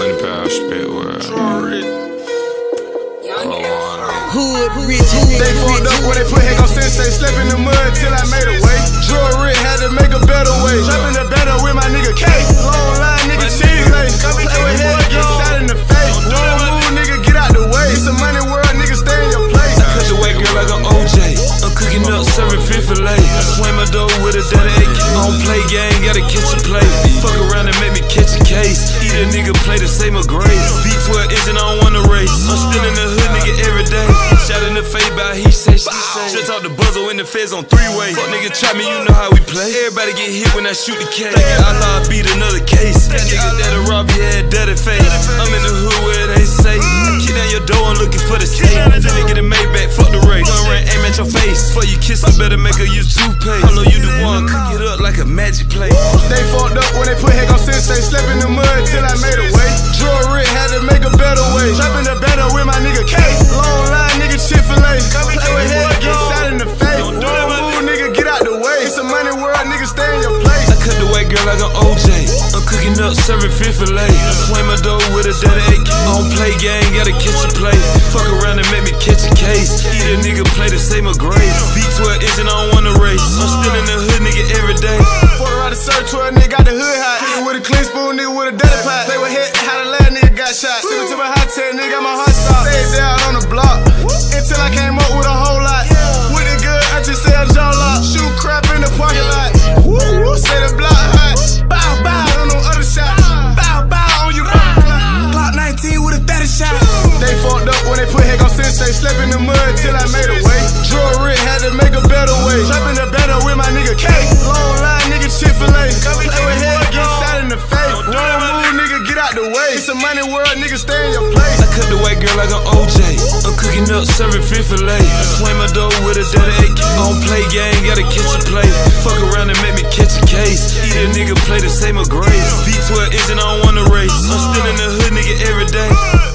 Money, power, spit, word. Hood rich, they fucked up when they put Heck on Sensei. Slept in the mud till I made a way. Jewelry had to make a better way. Trapping the better with my nigga K. Long line nigga cheese lay. Play with head, get shot in the face. Don't move, nigga, get out the way. It's a money world, nigga, stay in your place. I cut the white girl like an OJ. I'm cooking up, serving fish fillet. I swing my dough with a daddy AK. I don't play game, gotta catch a play. Fuck around and make me catch a case. Eat a nigga play the same a grace. V12 engine, I don't wanna race. I'm still in the hood, nigga, every day. Shot in the face by he say, she say. Just off the buzzer when the feds on three-way. Fuck nigga trap me, you know how we play. Everybody get hit when I shoot the K. I beat another case. That nigga that'll rob you, had dirty face. I'm in the hood where they say. I kick down your door, I'm looking for the safe. Then they get a Maybach, fuck the race. Gun ran, aim at your face. Before you kiss, I better make her use toothpaste. I know you the one, cook it up like a magic plate. They fucked up when they put Heck on Sensei. Slept in the mud till I made a way. Jewelry had to make a better way. Trapping the better with my nigga K. Long line nigga Chick-fil-A. Play with head, get shot in the face. Don't move, nigga, get out the way. It's a money world, nigga, stay in your place. I cut the white girl like an OJ. I'm cooking up, serving fish fillet. I swing my dough with a daddy AK. I don't play game, gotta catch a play. Fuck around and make me catch a case. Eat a nigga play the same a grace. V12 engine, I don't wanna race. I'm still in the hood, nigga, every day. Fuck around the search where a nigga got the hood hot. Nigga with a clean spoon, nigga with a dirty pot. Play with head, how the last nigga got shot. Sippin' to my hot tech, nigga, got my heart stopped. Stayed down on the block until I came up with a whole lot. With it good, I just sell jaw lock. Shoot crap in the parking lot. Woo, say the block hot. Bow, bow, on no other shot. Bow, bow on you rock clock. Glock 19 with a 30 shot. They fucked up when they put Heck on Sensei. Slept in the mud till I made a way. Jewelry had to make a better way. Trapping the better with my nigga K. Long line nigga Chick-fil-A. Play with head, get shot in the face. Don't move, nigga, get out the way. It's a money world, nigga, stay in your place. I cut the white girl like an OJ. I'm cooking up, serving fish fillet. I swing my dough with a daddy AK. I don't play game, gotta catch a play. Fuck around and make me catch a case. Eat a nigga play the same a grace. V12 engine, I don't wanna race. I'm still in the hood, nigga, every day.